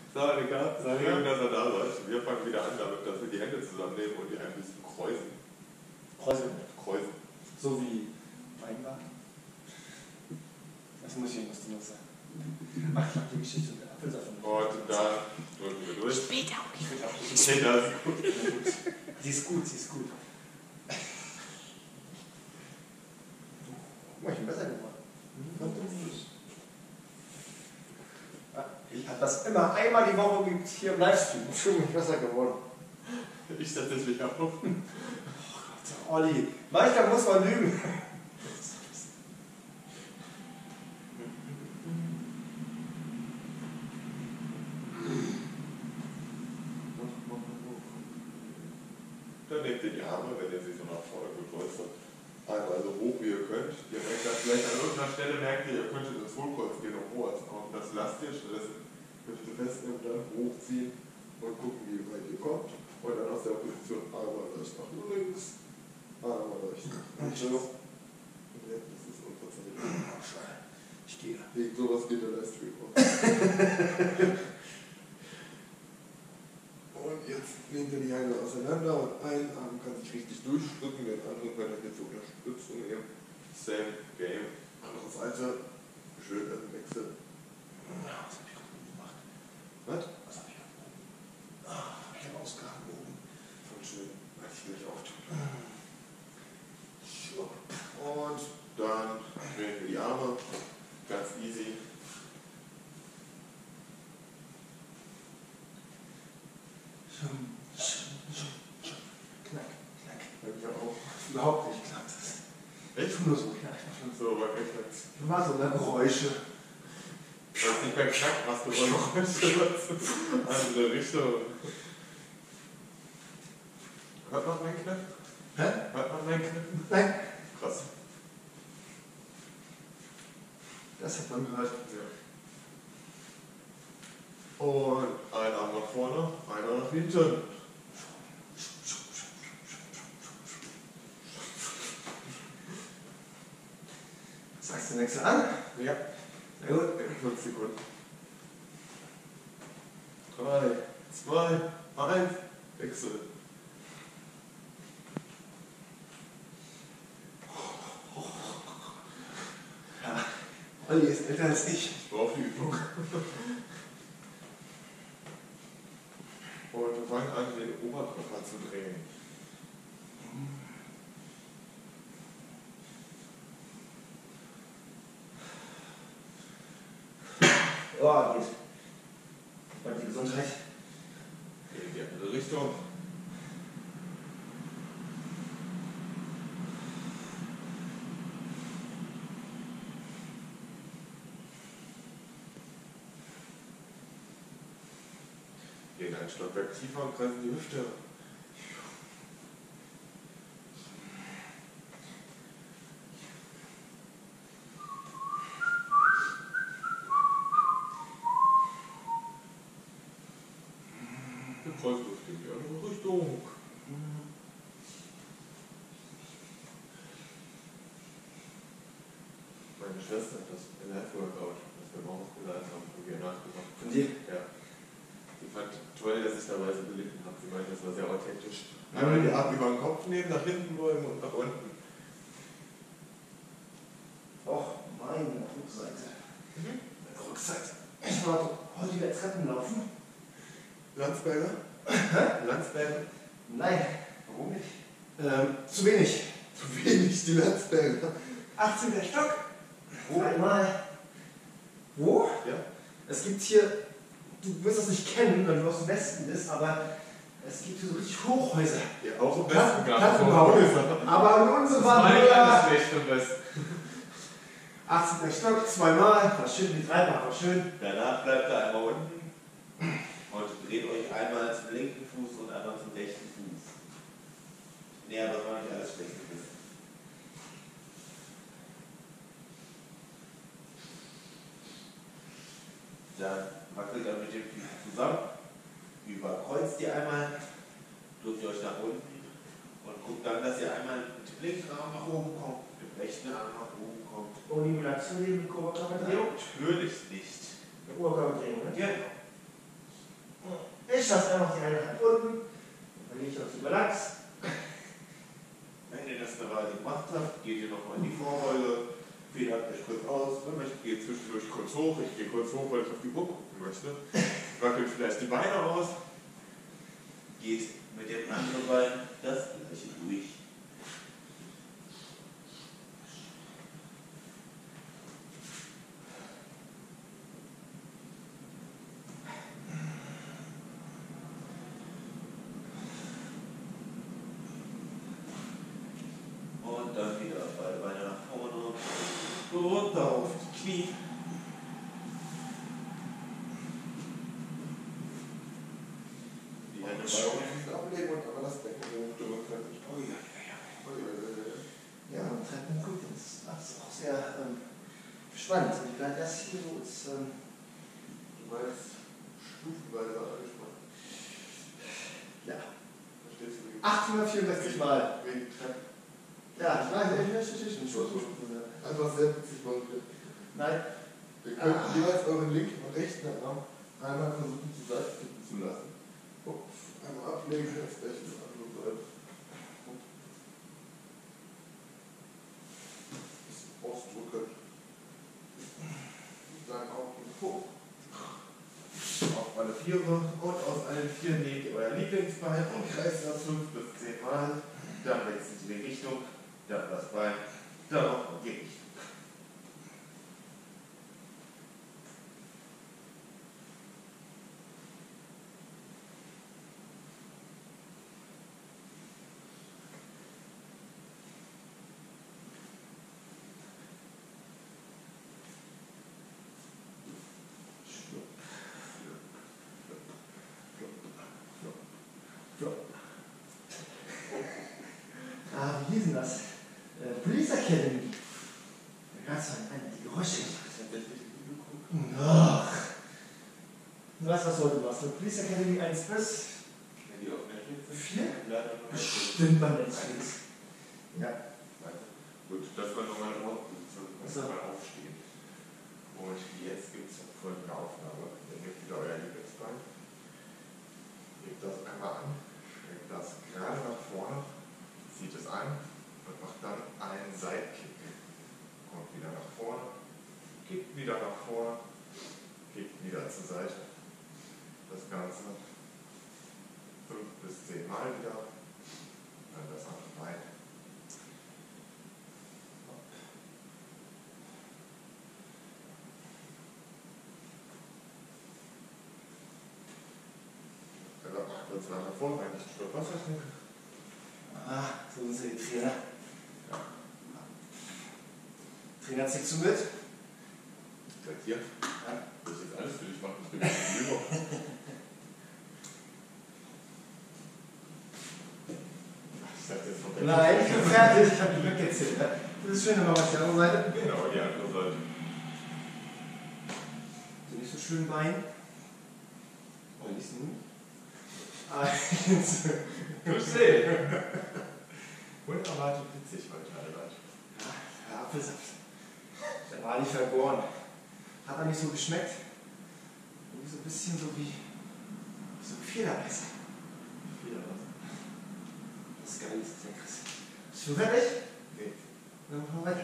Sanika, schön, dass er da seid. Wir fangen wieder an damit, dass wir die Hände zusammennehmen und die ein bisschen kreuzen. Kreuzen. So wie Weinbar. Das muss ich was drin sagen. Ach, ich hab die Geschichte mit der Apfelsaft. Und dann drücken wir durch. Später. Später ist gut. Sie ist gut, sie ist gut. Guck mal, ich bin besser geworden. Ich habe das immer einmal die Woche gibt hier im Livestream. Schon bin ich besser geworden. Ich setze es wieder auf. Oh Gott, Olli, manchmal muss man lügen. Dann nehmt ihr die Arme, wenn ihr sie so nach vorne gekreuzt habt, einmal so hoch wie ihr könnt. Ihr merkt das vielleicht an irgendeiner Stelle, merkt ihr, ihr könntet ins Hohlkreuz gehen und hoch als Arm. Das lasst ihr, stattdessen Hüfte festnehmen, dann hochziehen und gucken, wie weit ihr kommt. Und dann aus der Position einmal leicht nach links, einmal leicht nach rechts. Und jetzt ist es unverzeihlich. Ich gehe. Wegen sowas geht der Livestream auch. Und jetzt nehmt ihr die Hände auseinander und ein Arm kann sich richtig durchdrücken, den anderen könnt ihr jetzt zur Unterstützung nehmen. Same game. Andere Seite. Schön im Wechsel. Ja, was hab ich gerade gemacht? Was? Was hab ich gerade oben? Hab ich hab ausgehangen oben. Voll schön. Weiß ich nicht auf. Und dann drehen wir die Arme. Ganz easy. Knack, knack. Ich auch. Überhaupt nicht knackt. Echt? Tu nur so knack. So, bei mir knackt's. Du machst so eine Geräusche. Weil es nicht mehr knackt, machst du Geräusche. Andere Richtung. Hört man meinen Knack? Hä? Hört man meinen Knack? Nein. Krass. Das hat man gehört. Ja. Und ein Arm nach vorne, einer nach hinten. Sagst du nichts an? Ja. Na gut. 5 Sekunden. 3, 2, 1, Wechsel. Ja. Olli ist älter als ich. Ich brauche die Übung. Und wir fangen an, den Oberkörper zu drehen. Oh, geht. Bei die Gesundheit. In die andere Richtung. Gehen ein Stockwerk tiefer und kreisen die Hüfte. Wir kreuzen das in die andere Richtung. Meine Schwester hat das in Live-Workout, das wir morgens gelernt haben, von mir nachgemacht. Von dir? Ja. Sie fand toll, dass ich dabei so gelitten habe. Sie meinte, das war sehr authentisch. Einmal die Arme über den Kopf nehmen, nach hinten beugen und nach unten. Och, meine Rückseite. Meine Rückseite. Ich wollte heute wieder Treppen laufen. Landsberger? Landsberger? Nein, warum nicht? Zu wenig. Zu wenig, die Landsberger. 18. Stock. Wo? Einmal. Wo? Ja. Es gibt hier, du wirst das nicht kennen, weil du aus dem Westen bist, aber es gibt hier so richtig Hochhäuser. Ja, auch im Westen gab es Plattenbau. Hochhäuser. Aber an uns Das waren war nicht wir alles schlecht im Westen. 18. Stock, zweimal, war schön, die dreimal, war schön. Danach bleibt ihr einmal unten und dreht euch einmal zum linken Fuß und einmal zum rechten Fuß. Nee, aber das war nicht alles schlecht. Dann wackelt ihr mit dem Füßen zusammen, überkreuzt ihr einmal, drückt ihr euch nach unten und guckt dann, dass ihr einmal mit dem linken Arm nach oben kommt, mit dem rechten Arm nach oben kommt. Ohne Emulation, mit Oberkörperdrehung? Natürlich nicht. Mit Oberkörperdrehung, ne? Genau. Ich lasse einfach die eine Hand unten, dann lege ich auf die Balance. Wenn ihr das eine Weile gemacht habt, geht ihr nochmal in die Vorrolle, federt euch kurz aus. Wenn ich gehe zwischendurch kurz hoch, ich gehe kurz hoch, weil ich auf die Burg gucken möchte. Wackelt vielleicht die Beine aus. Geht mit dem anderen Bein das gleiche durch. Und dann wieder beide Beine nach vorne, runter auf die Knie. Die Hände bei ablegen und aber das Becken hochdrücken. Oh ja, ja, ja. Ja, und Treppen gut, das ist auch sehr spannend. Ich bleibe erst hier so, ist, Du meinst stufenweise angespannt. ja, Verstehst du? 864 Mal. Wegen Treppen. Ja, ich weiß, ich verstehe schon. Einfach sehr witzig machen. Nein, Wir können jeweils euren linken und rechten Arm einmal versuchen zur Seite kippen zu lassen. Einmal ablegen, jetzt gleich die andere Seite. Bisschen ausdrücken. Dann auch hoch. Auf alle Viere und aus allen Vieren nehmt ihr euer Lieblingsbein und kreist das 5 bis 10 Mal. Dann wechselt ihr die Richtung, dann das Bein, dann auch die Richtung. wie hieß denn das? Police Academy. Da gab es eine, die Geräusche gemacht. Ach. Du weißt, was heute machst. Police Academy 1 bis Wenn die auf Netflix sind, 4? leider nur Bestimmt bei Netflix. Ja. Gut, das war nochmal eine Hauptposition. So. Mal aufstehen. Und jetzt gibt es folgende Aufnahme. Ihr nehmt wieder euer Lieblingsbein. Legt das einmal an. Streckt das gerade nach vorne. Zieht es an und macht dann einen Sidekick. Kommt wieder nach vorne. Kickt wieder nach vorne. Kickt wieder zur Seite. Das Ganze 5 bis 10 Mal wieder. Dann das andere Bein. Kurz nach vorne einen Schluck Wasser trinken. Ah, so sind sie die Trainer. Ja. Trainer, ziehst du mit? Seit hier? Ja. Das ist jetzt alles für dich machen. Ich bin jetzt über. Ich sag jetzt noch Nein, ich bin fertig. Ich habe die weggezählt. Das ist schön, wenn man auf die andere Seite. Genau, die andere Seite. So nicht so schön Bein. Oh, nicht so. 1. Verstehe. Unerwartet witzig heute, Albert. Ja, Apfelsaft. Der war nicht vergoren. Hat er nicht so geschmeckt? Irgendwie so ein bisschen so wie Federweiß. Federweiß. Das ist geil, das ist leckeres. Bist du fertig? Nee. Dann machen wir weiter.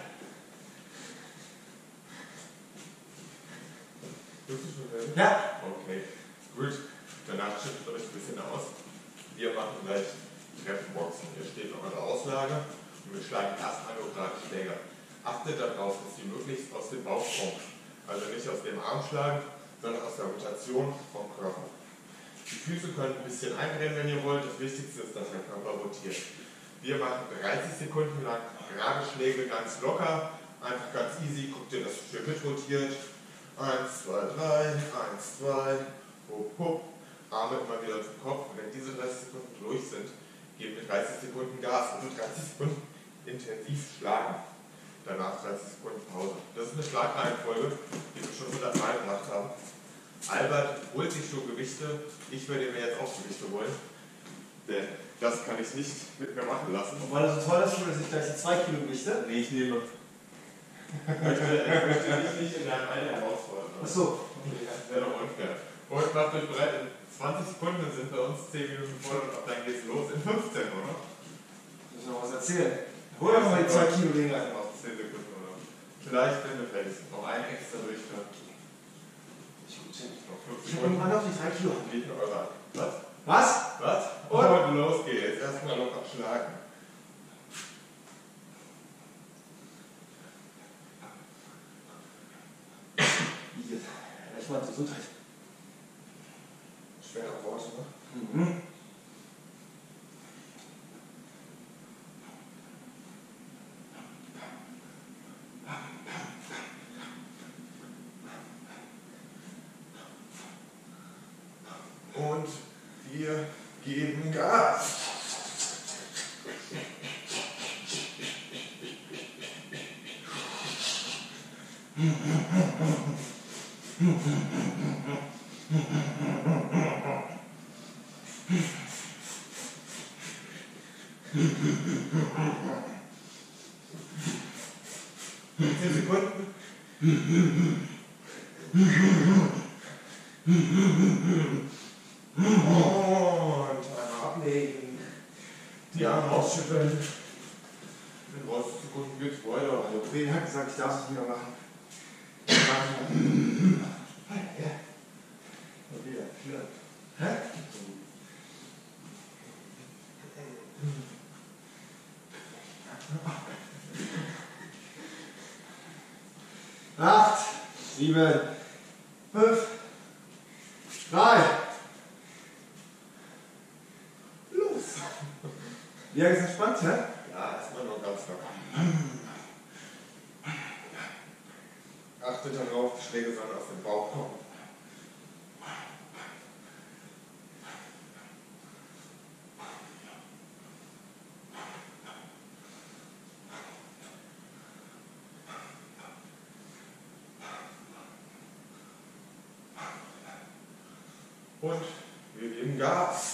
Bist du schon fertig? Ja. Okay, gut. Danach schüttet euch ein bisschen aus. Wir machen gleich Treppenboxen. Ihr steht auf eurer Auslage und wir schlagen erstmal nur gerade Schläge. Achtet darauf, dass sie möglichst aus dem Bauch kommen. Also nicht aus dem Arm schlagen, sondern aus der Rotation vom Körper. Die Füße können ein bisschen einrennen, wenn ihr wollt. Das Wichtigste ist, dass der Körper rotiert. Wir machen 30 Sekunden lang gerade Schläge ganz locker. Einfach ganz easy. Guckt ihr, dass ihr mit rotiert. 1, 2, 3, 1, 2, hopp, hopp. Arme immer wieder zum Kopf. Und wenn diese 30 Sekunden durch sind, geben wir 30 Sekunden Gas, also 30 Sekunden intensiv schlagen. Danach 30 Sekunden Pause. Das ist eine Schlagreihenfolge, die wir schon 100 Mal gemacht haben. Albert holt sich schon Gewichte. Ich würde mir jetzt auch Gewichte holen. Denn das kann ich nicht mit mir machen lassen. Und weil er so toll ist, holt er sich gleich die 2 Kilo Gewichte. Nee, ich nehme. Ich möchte dich nicht in deinem Alter herausfordern. Achso. Das wäre doch unfair. Und macht euch bereit, in 20 Sekunden sind bei uns 10 Minuten voll und ab dann geht's los. In 15, oder? Müssen wir noch was erzählen? Hol doch mal die 2 Kilo Dinger. Noch 10 Sekunden, oder? Vielleicht, wenn du fällst. Noch ein extra Durchgang. Ich habe irgendwann noch die 3 Kilo. Liegt in eurer Hand. Was? Was? Was? Und los geht's. Erstmal locker schlagen. Erstmal Gesundheit. Schwerer Worte, ne? Mhm. Und wir geben Gas. Zehn Sekunden. Und einmal ablegen. Die Arme ausschütteln. In 30 Sekunden geht's weiter. Wen hat gesagt, ich darf es nicht mehr machen? Ja. Okay, ja. Hä? 8, 7, 5, 3. Los! Ja, ist entspannt, hä? Ja, erstmal nur ganz locker. Achtet darauf, die Schläge sollen aus dem Bauch kommen. Und wir geben Gas.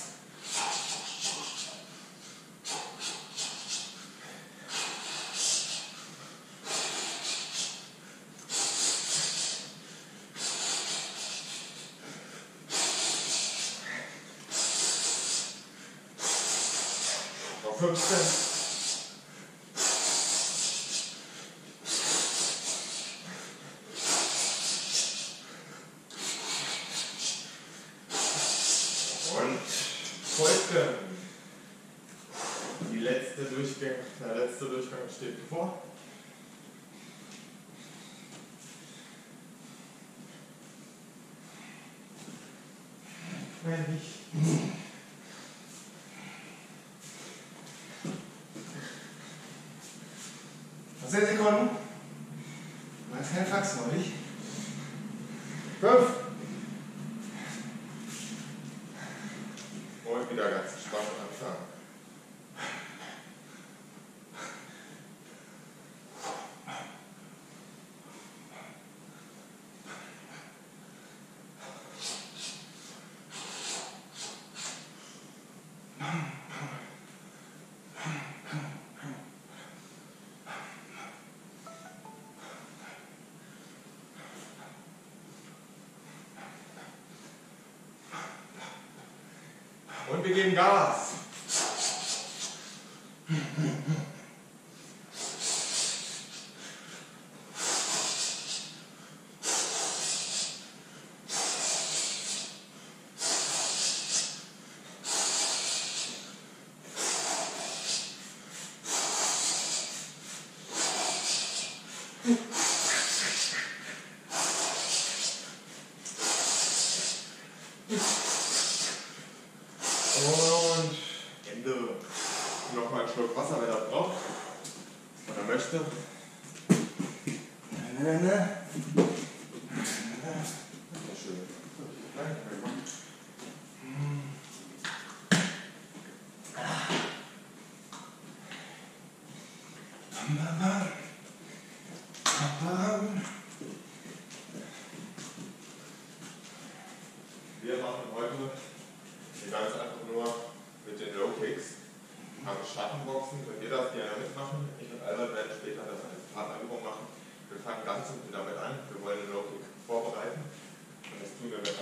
Noch 15. Und Fäusten. Der letzte Durchgang steht bevor. Wenn nicht. Noch 10 Sekunden. Du hast keinen Fax noch nicht. 5. Und wieder ganz entspannt anfangen. Und wir geben Gas. Und Ende. Nochmal einen Schluck Wasser, wer das braucht oder möchte. Sehr schön. Wir machen heute ganz einfach nur mit den Low Kicks am Schattenboxen. Könnt ihr das gerne mitmachen? Ich und Albert werden später das als Partnerübung machen. Wir fangen ganz simpel damit an. Wir wollen den Low Kick vorbereiten. Und das tun wir mit einer Schlagmauer.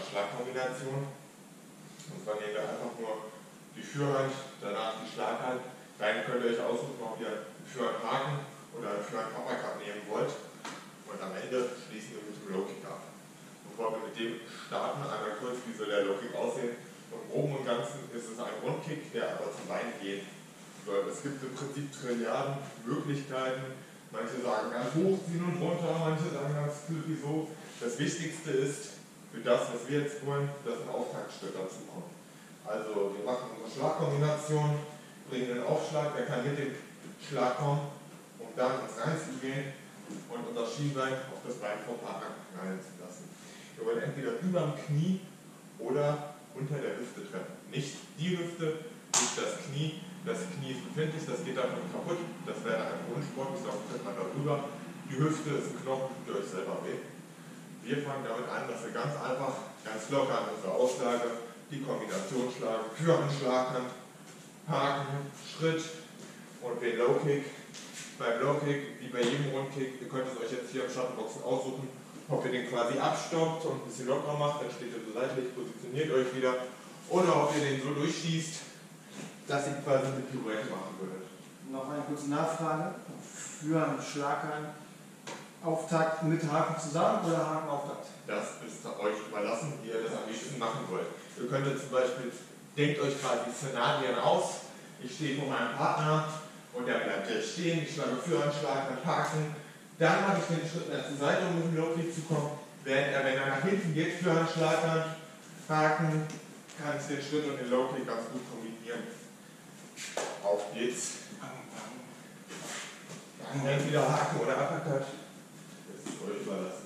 Schlagkombination. Und zwar nehmt ihr einfach nur die Führhand, danach die Schlaghand. Dann könnt ihr euch aussuchen, ob ihr einen Führhandhaken oder einen Führhand-Uppercut nehmen wollt. Und am Ende schließen wir mit dem Low-Kick ab. Bevor wir mit dem starten, einmal kurz, wie soll der Low-Kick aussehen. Im Groben und Ganzen ist es ein Rundkick, der aber zum Bein geht. Es gibt im Prinzip Trilliarden Möglichkeiten. Manche sagen ganz hochziehen und runter, manche sagen ganz flippy so. Das Wichtigste ist, für das, was wir jetzt wollen, dass ein Auftaktschritt dazu kommt. Also wir machen unsere Schlagkombination, bringen den Aufschlag, der kann mit dem Schlag kommen, um dann ins Rein zu gehen und unser Schienbein auf das Bein vom Partner knallen zu lassen. Wir wollen entweder über dem Knie oder unter der Hüfte treffen. Nicht die Hüfte, nicht das Knie. Das Knie ist befindlich, das geht davon kaputt. Das wäre ein unsportlich, darum tritt man darüber. Die Hüfte ist ein Knochen, tut ihr euch selber weh. Wir fangen damit an, dass wir ganz einfach, ganz locker an unsere Auslage die Kombination schlagen. Führhand, Schlaghand, Haken, Schritt und den Low-Kick. Beim Low-Kick, wie bei jedem Rundkick, ihr könnt es euch jetzt hier im Schattenboxen aussuchen, ob ihr den quasi abstoppt und ein bisschen lockerer macht, dann steht ihr so seitlich, positioniert euch wieder. Oder ob ihr den so durchschießt, dass ihr quasi eine Pirouette machen würdet. Noch eine kurze Nachfrage. Führhand, Schlaghand, Auftakt mit Haken zusammen oder Haken Auftakt? Das ist euch überlassen, wie ihr das am liebsten machen wollt. Ihr könntet zum Beispiel, denkt euch quasi Szenarien aus. Ich stehe vor meinem Partner und der bleibt jetzt stehen, ich schlage Führhand, Schlaghand, Haken. Dann mache ich den Schritt zur Seite, um mit dem Low-Kick zu kommen. Wenn er nach hinten geht, Führhand, Schlaghand, Haken, kann ich den Schritt und den Low-Kick ganz gut kombinieren. Auf geht's. Entweder Haken oder Uppercut. Das ist euch überlassen.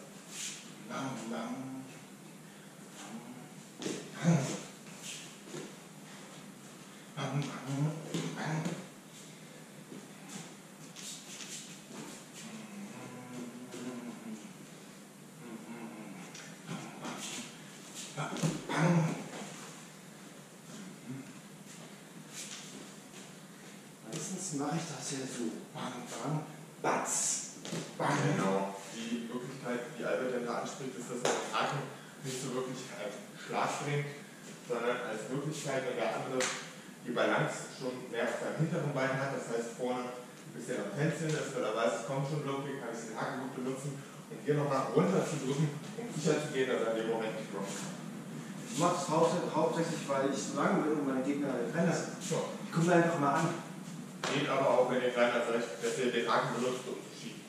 Meistens mache ich das ja so. Bang, bang, batz, bang. Genau. Die Möglichkeit, die Albert denn da anspricht, ist, dass er den Haken nicht so wirklich als Schlag bringt, sondern als Möglichkeit, wenn der andere die Balance schon mehr auf seinem hinteren Bein hat, das heißt vorne ein bisschen am Tänzeln ist, weil er weiß, es kommt schon Low-Kick, kann ich den Haken gut benutzen und hier nochmal runter zu drücken, um sicher zu gehen, dass er in dem Moment nicht blockt. Ich mache es hauptsächlich, weil ich so lange bin und meine Gegner kleiner sind. So. Ich gucke einfach mal an. Geht aber auch, wenn ihr kleiner seid, dass ihr den Haken benutzt, um zu schieben.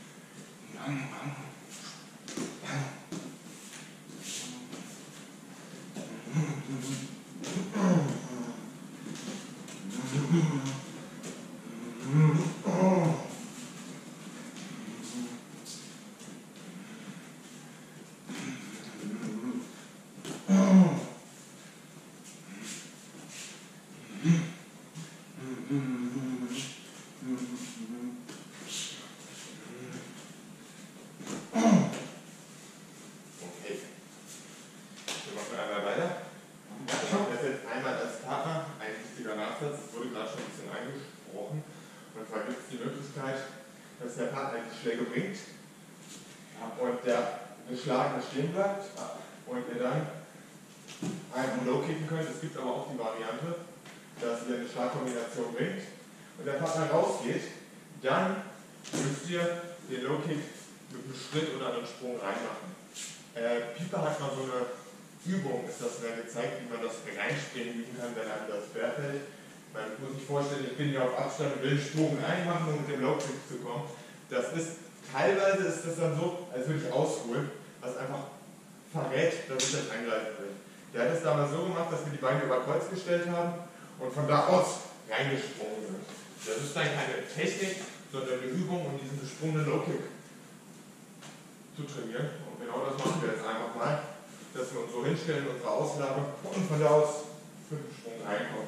Dass der Partner die Schläge bringt und der Geschlagene stehen bleibt und ihr dann einen Low kicken könnt. Es gibt aber auch die Variante, dass ihr eine Schlagkombination bringt und der Partner rausgeht. Dann müsst ihr den Low Kick mit einem Schritt oder einem Sprung reinmachen. Pieper hat mal so eine Übung, ist das mir gezeigt, wie man das Reinspringen üben kann, wenn einem das schwerfällt. Man muss sich vorstellen, ich bin hier auf Abstand und will einen Sprung reinmachen, um mit dem Low Kick zu kommen. Teilweise ist das dann so, als würde ich ausholen, was einfach verrät, dass ich das eingreifen will. Der hat es damals so gemacht, dass wir die Beine über Kreuz gestellt haben und von da aus reingesprungen sind. Das ist dann keine Technik, sondern eine Übung, um diesen gesprungenen Low Kick zu trainieren. Und genau das machen wir jetzt einfach mal, dass wir uns so hinstellen, unsere Auslage und von da aus für den Sprung reinkommen.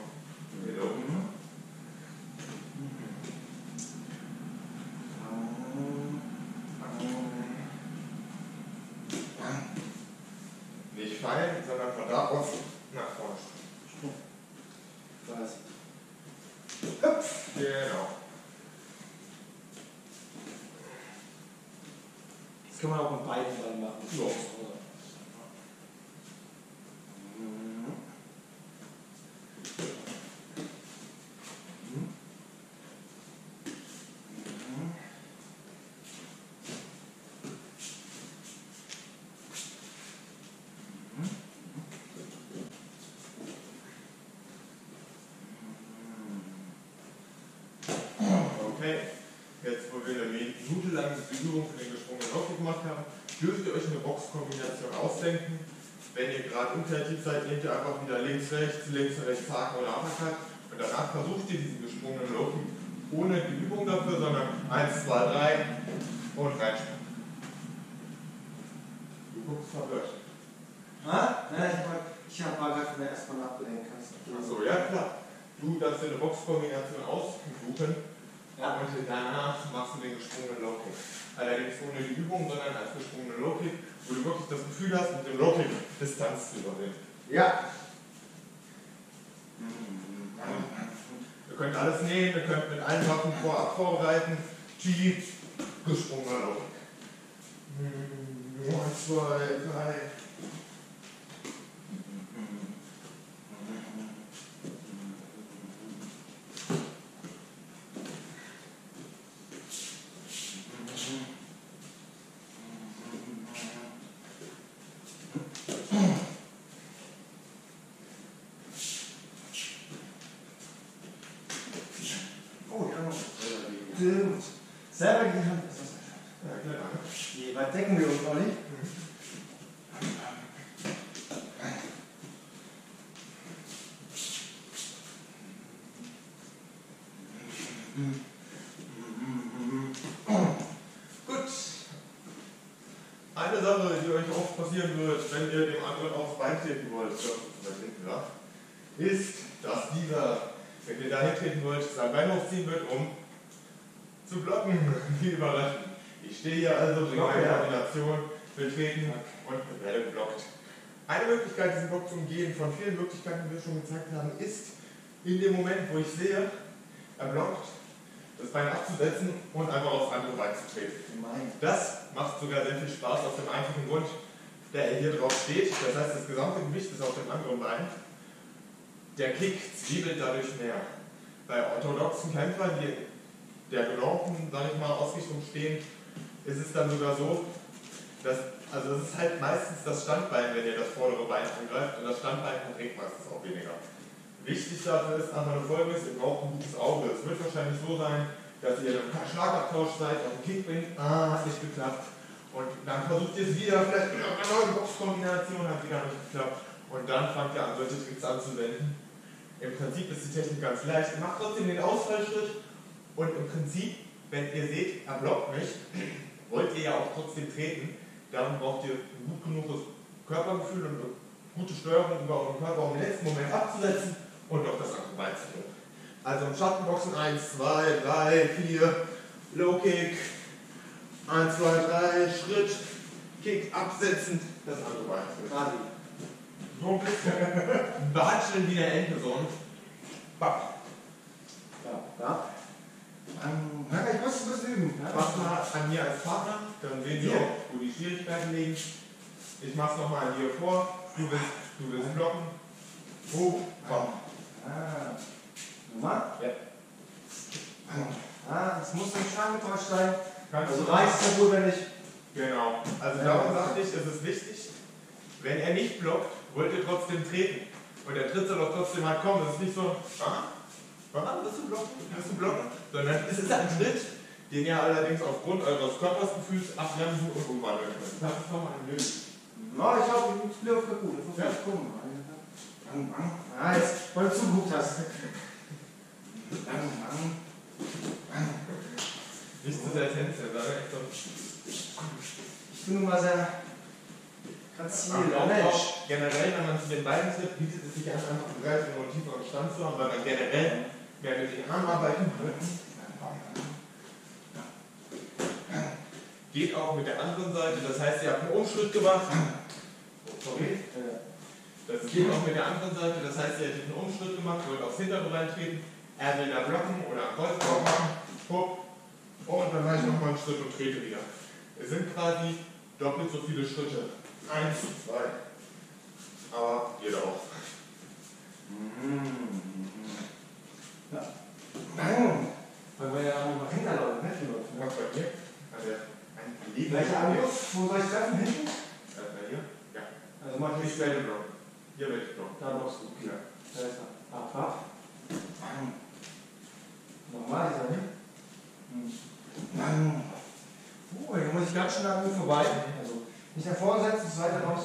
Nicht fallen, sondern von da aus nach vorne springen. Hüpf. Genau. Das kann man auch mit beiden Beinen machen. So. Boxkombination ausdenken. Wenn ihr gerade unkreativ seid, nehmt ihr einfach wieder links, rechts, Haken oder Uppercut und danach versucht ihr diesen gesprungenen Low-Kick ohne die Übung dafür, sondern 1, 2, 3 und reinspringen. Du guckst verwirrt. Nein, ich habe mal gerade erstmal nachgedenkt. Achso, ja klar. Du darfst dir eine Boxkombination aussuchen. Ja. Und danach machst du den gesprungenen Low-Kick. Allerdings ohne die Übung, sondern als gesprungenen Low-Kick, wo du wirklich das Gefühl hast, mit dem Low-Kick Distanz zu überwinden. Ja. Ihr könnt alles nehmen, ihr könnt mit allen Waffen vorab vorbereiten. Tief, gesprungener Low-Kick. 1, 2, 3. Selber die Hand. Ja, klar. Wie weit decken wir uns, Olli? Gut. Eine Sache, die euch oft passieren wird, wenn ihr dem anderen aufs Bein treten wollt, ist, dass dieser, wenn ihr dahin treten wollt, sein Bein hochziehen wird, um zu blocken. Wie überraschend. Ich stehe hier also durch meine Kombination, will treten und werde geblockt. Eine Möglichkeit, diesen Block zu umgehen, von vielen Möglichkeiten, die wir schon gezeigt haben, ist, in dem Moment, wo ich sehe, er blockt, das Bein abzusetzen und einfach aufs andere Bein zu treten. Das macht sogar sehr viel Spaß aus dem einfachen Grund, der er hier drauf steht. Das heißt, das gesamte Gewicht ist auf dem anderen Bein. Der Kick zwiebelt dadurch mehr. Bei orthodoxen Kämpfern, die der genormten, sage ich mal, Ausrichtung stehen, ist es dann sogar so, dass, also es ist halt meistens das Standbein, wenn ihr das vordere Bein angreift, und das Standbein verträgt meistens auch weniger. Wichtig dafür ist einfach nur Folgendes: Ihr braucht ein gutes Auge. Es wird wahrscheinlich so sein, dass ihr im Schlagabtausch seid, auf den Kick bringt, hat nicht geklappt, und dann versucht ihr es wieder, vielleicht mit einer neuen Boxkombination, hat wieder nicht geklappt, und dann fangt ihr an, solche Tricks anzuwenden. Im Prinzip ist die Technik ganz leicht. Ihr macht trotzdem den Ausfallschritt. Und im Prinzip, wenn ihr seht, er blockt mich, wollt ihr ja auch trotzdem treten. Darum braucht ihr ein gut genuges Körpergefühl und eine gute Steuerung über euren Körper, um im letzten Moment abzusetzen und noch das andere Bein zu tun. Also im Schattenboxen 1, 2, 3, 4, Low Kick, 1, 2, 3, Schritt, Kick, absetzen, das andere Bein zu tun. So ein bisschen behatscheln wie der Endperson. Bap. Ja. Ich muss ein bisschen üben. Partner an mir als Partner, dann sehen wir auch, wo die Schwierigkeiten liegen. Ich mache es nochmal an dir vor. Du willst blocken. Hoch, komm. Nochmal? Ja. Es muss ein Schlangentäusch sein. Also reißt ja wohl, wenn ich. Genau. Also darum sagte ich, es ist wichtig, wenn er nicht blockt, wollt ihr trotzdem treten. Und der Tritt soll auch trotzdem halt kommen. Das ist nicht so, willst du blocken? Sondern es ist ein Tritt, den ihr allerdings aufgrund eures Körpersgefühls abbremsen und umwandeln könnt. Das ist nochmal ein Bild. Na, ich glaube, ich spiele auf der gut. Das muss ich gucken. Jetzt, weil du zugeguckt hast. Nicht zu sehr tänzeln, sondern echt so. Ich bin nun mal sehr grazil, Mensch. Generell, wenn man zu den Beinen tritt, bietet es sich an, einfach bereit und tieferen Stand zu haben, weil man generell mehr mit den Armen arbeiten kann. Geht auch mit der anderen Seite, das heißt, ihr habt einen Umschritt gemacht. Sorry. Das geht auch mit der anderen Seite, das heißt, ihr hättet einen Umschritt gemacht, wollt aufs hintere Bein treten, er will da blocken oder einen Kreuzblock machen, hopp, und dann mache ich nochmal einen Schritt und trete wieder. Es sind quasi doppelt so viele Schritte. 1, 2. Aber jeder auch. Ja. Weil wir ja auch noch hinterlaufen, ne? Was bei dir? Welcher Angriff? Wo soll ich treffen? Hinten? Bei dir? Ja. Also mach ich Ich werde blocken. Hier werde ich blocken. Da blockst du. Ja. Da ist er. Ab. Nochmal, ist er hin. Hier muss ich ganz schnell an mir vorbei. Also, Nicht nach vorne setzen, zweite raus.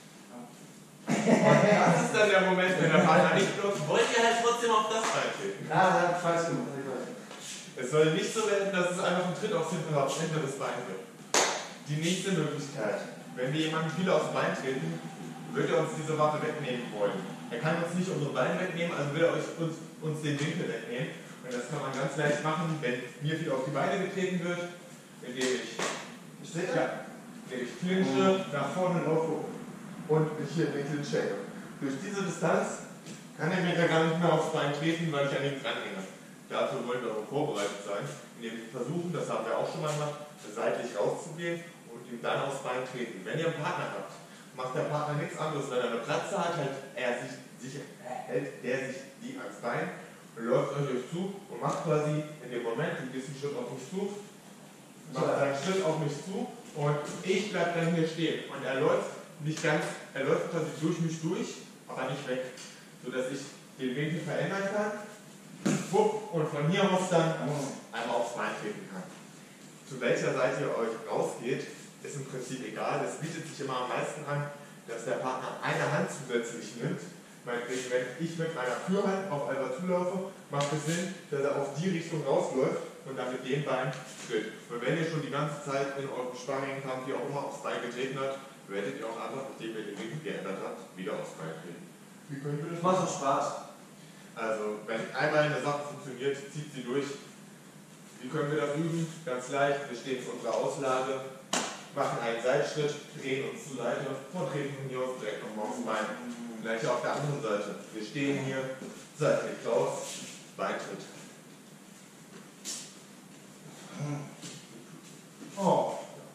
Das ist dann der Moment, wenn der Partner nicht bloß, wollt ihr halt trotzdem auf das Bein treten. Ja, falsch gemacht. Es soll nicht so werden, dass es einfach ein Tritt aufs hinteres Bein wird. Die nächste Möglichkeit, wenn wir jemanden viel aufs Bein treten, wird er uns diese Waffe wegnehmen wollen. Er kann uns nicht unsere Beine wegnehmen, also will er uns den Winkel wegnehmen. Und das kann man ganz leicht machen, wenn mir viel auf die Beine getreten wird, indem ich clinche, nach vorne laufe und mich hier in den Clinch hänge. Durch diese Distanz kann er mir gar nicht mehr aufs Bein treten, weil ich an ihm dranhänge. Dafür wollen wir aber vorbereitet sein, indem wir versuchen, das haben wir auch schon mal gemacht, seitlich rauszugehen und ihm dann aufs Bein treten. Wenn ihr einen Partner habt, macht der Partner nichts anderes. Wenn er eine Platze hat, hält der sich die ans Bein und läuft euch zu und macht quasi in dem Moment, du gehst einen Schritt auf mich zu, macht einen Schritt auf mich zu und ich bleibe dann hier stehen. Und er läuft quasi durch mich durch, aber nicht weg, sodass ich den Winkel verändern kann und von hier aus dann einmal aufs Bein treten kann. Zu welcher Seite ihr euch rausgeht, ist im Prinzip egal. Es bietet sich immer am meisten an, dass der Partner eine Hand zusätzlich nimmt. Meinetwegen, wenn ich mit meiner Fürhand auf Alba zulaufe, macht es Sinn, dass er auf die Richtung rausläuft und dann mit dem Bein tritt. Und wenn ihr schon die ganze Zeit in eurem Sparringkampf hier auch immer aufs Bein getreten habt, werdet ihr auch einfach, nachdem ihr den Winkel geändert habt, wieder aufs Bein treten. Wie könnt ihr das machen? Macht doch Spaß. Also, wenn einmal eine Sache funktioniert, zieht sie durch. Wie können wir das üben? Ganz leicht, wir stehen vor unserer Auslage, machen einen Seitschritt, drehen uns zur Seite und treten von hier aus direkt nochmal aufs Bein. Gleich auf der anderen Seite. Wir stehen hier, seitlich raus, Beintritt. Oh.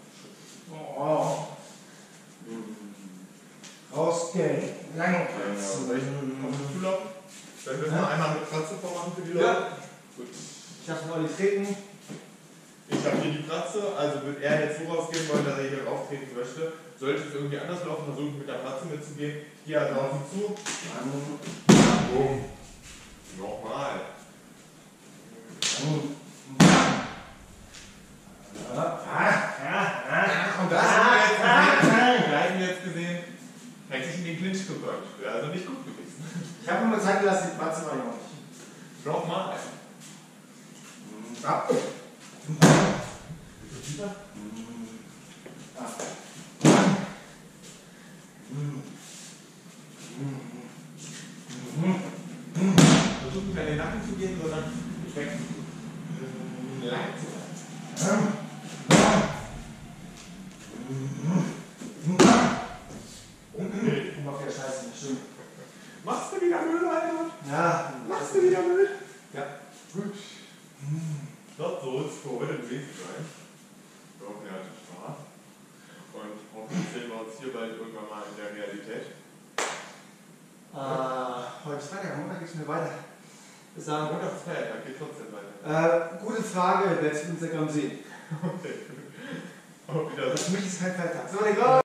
Rausgehen. Lang. Soll ich zulaufen? Können wir noch einmal mit Fratze vormachen für die Leute? Ja. Gut. Ich habe mal die Treten. Ich habe hier die Fratze, also wird er jetzt so rausgehen wollen, dass er hier rauftreten möchte. Sollte es irgendwie anders laufen, versuche ich mit der Fratze mitzugehen. Ich gehe also auf ihn zu. Boom. Nochmal. Und das haben wir jetzt gesehen, hätte ich in den Clinch gebracht. Wäre also nicht gut gewesen. Ich habe mir mal zeigen lassen, die Fratze war noch nicht. Nochmal. Ab. Versucht nicht an den Nacken zu gehen, sondern weg. Lang zu sein. Ungefähr scheiße, stimmt. Machst du wieder Müll, Alter? Ja. Machst du wieder Müll? Ja. Gut. Das soll es für heute gewesen sein. Wir hoffen, ihr hattet Spaß. Und hoffentlich sehen wir uns hier bald irgendwann mal in der Realität. Heute ist Freitag, am Montag geht es mir weiter. Bis dann. Montag ist Feiertag, geht trotzdem weiter. Gute Frage, werdet ihr auf Instagram sehen. Okay. Auf Wiedersehen. Für mich ist kein Feiertag. So, egal.